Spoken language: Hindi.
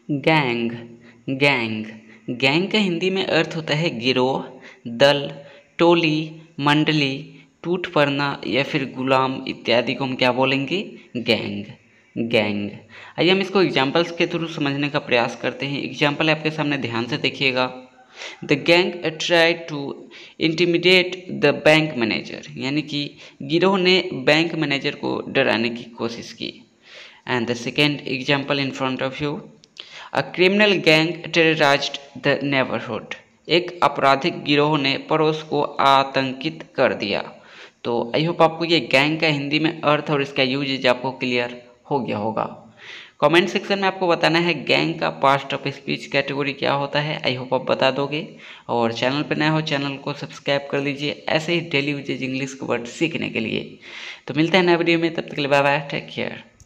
गैंग। गैंग गैंग का हिंदी में अर्थ होता है गिरोह, दल, टोली, मंडली, टूट पड़ना या फिर गुलाम इत्यादि को हम क्या बोलेंगे? गैंग। गैंग। आइए हम इसको एग्जाम्पल्स के थ्रू समझने का प्रयास करते हैं। एग्जाम्पल आपके सामने ध्यान से देखिएगा। The gang tried to intimidate the bank manager, यानी कि गिरोह ने बैंक मैनेजर को डराने की कोशिश की। And the second example in front of you, a criminal gang terrorised the neighbourhood, एक आपराधिक गिरोह ने पड़ोस को आतंकित कर दिया। तो आई होप आपको ये गैंग का हिंदी में अर्थ और इसका यूजेज आपको क्लियर हो गया होगा। कमेंट सेक्शन में आपको बताना है गैंग का पास्ट ऑफ स्पीच कैटेगरी क्या होता है। आई होप आप बता दोगे। और चैनल पर नए हो चैनल को सब्सक्राइब कर लीजिए ऐसे ही डेली यूजेज इंग्लिश के वर्ड सीखने के लिए। तो मिलते हैं नए वीडियो में, तब तक के लिए बाय बाय, टेक केयर।